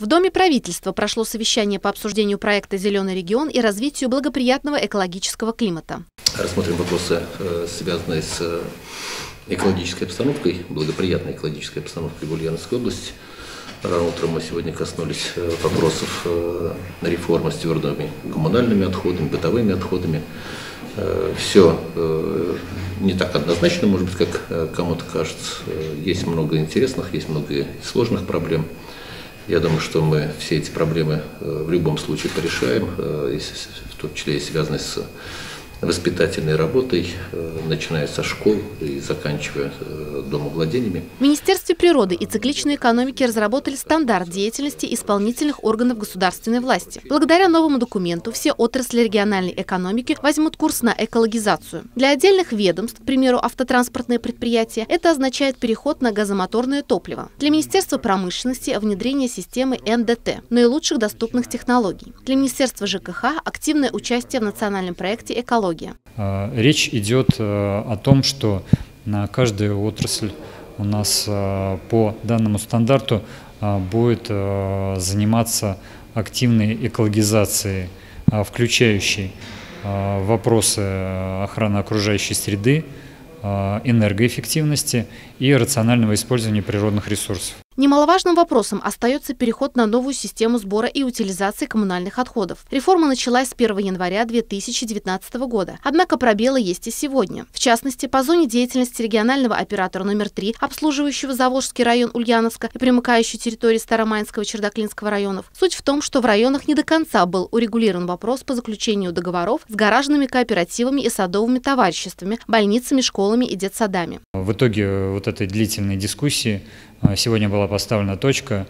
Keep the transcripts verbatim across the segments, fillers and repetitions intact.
В Доме правительства прошло совещание по обсуждению проекта «Зеленый регион» и развитию благоприятного экологического климата. Рассмотрим вопросы, связанные с экологической обстановкой, благоприятной экологической обстановкой в Ульяновской области. Рано утром мы сегодня коснулись вопросов реформы с твердыми коммунальными отходами, бытовыми отходами. Все не так однозначно, может быть, как кому-то кажется. Есть много интересных, есть много сложных проблем. Я думаю, что мы все эти проблемы в любом случае порешаем, в том числе и связанные с воспитательной работой, начиная со школ и заканчивая домовладениями. В Министерстве природы и цикличной экономики разработали стандарт деятельности исполнительных органов государственной власти. Благодаря новому документу все отрасли региональной экономики возьмут курс на экологизацию. Для отдельных ведомств, к примеру, автотранспортные предприятия, это означает переход на газомоторное топливо. Для Министерства промышленности – внедрение системы эн дэ тэ, наилучших доступных технологий. Для Министерства жэ ка ха – активное участие в национальном проекте «Экология». Речь идет о том, что каждая отрасль у нас по данному стандарту будет заниматься активной экологизацией, включающей вопросы охраны окружающей среды, энергоэффективности и рационального использования природных ресурсов. Немаловажным вопросом остается переход на новую систему сбора и утилизации коммунальных отходов. Реформа началась с первого января две тысячи девятнадцатого года. Однако пробелы есть и сегодня. В частности, по зоне деятельности регионального оператора номер три, обслуживающего Заволжский район Ульяновска и примыкающей территории Старомайнского и Чердаклинского районов. Суть в том, что в районах не до конца был урегулирован вопрос по заключению договоров с гаражными кооперативами и садовыми товариществами, больницами, школами и детсадами. В итоге вот этой длительной дискуссии сегодня была поставлена точка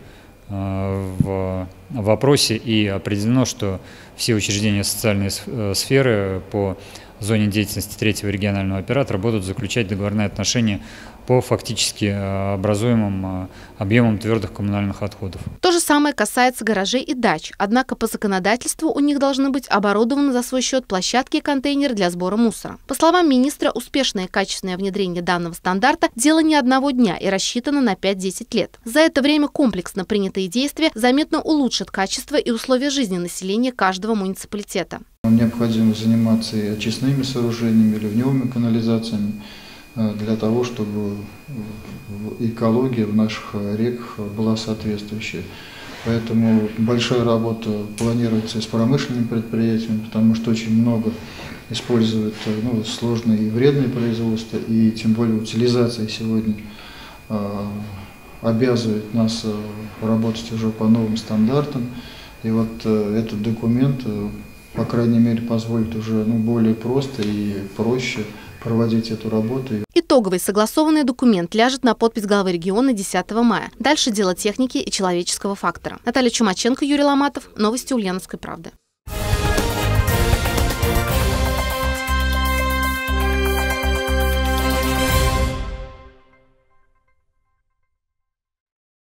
в вопросе и определено, что все учреждения социальной сферы по зоне деятельности третьего регионального оператора будут заключать договорные отношения по фактически образуемым объемам твердых коммунальных отходов. То же самое касается гаражей и дач. Однако по законодательству у них должны быть оборудованы за свой счет площадки и контейнеры для сбора мусора. По словам министра, успешное и качественное внедрение данного стандарта – дело не одного дня и рассчитано на пять-десять лет. За это время комплексно принятые действия заметно улучшат качество и условия жизни населения каждого муниципалитета. Необходимо заниматься и очистными сооружениями, ливневыми канализациями, для того, чтобы экология в наших реках была соответствующая. Поэтому большая работа планируется и с промышленными предприятиями, потому что очень много используют ну, сложные и вредные производства, и тем более утилизация сегодня э, обязывает нас работать уже по новым стандартам. И вот э, этот документ, э, по крайней мере, позволит уже ну, более просто и проще проводить эту работу. Итоговый согласованный документ ляжет на подпись главы региона десятого мая. Дальше дело техники и человеческого фактора. Наталья Чумаченко, Юрий Ломатов. Новости Ульяновской правды.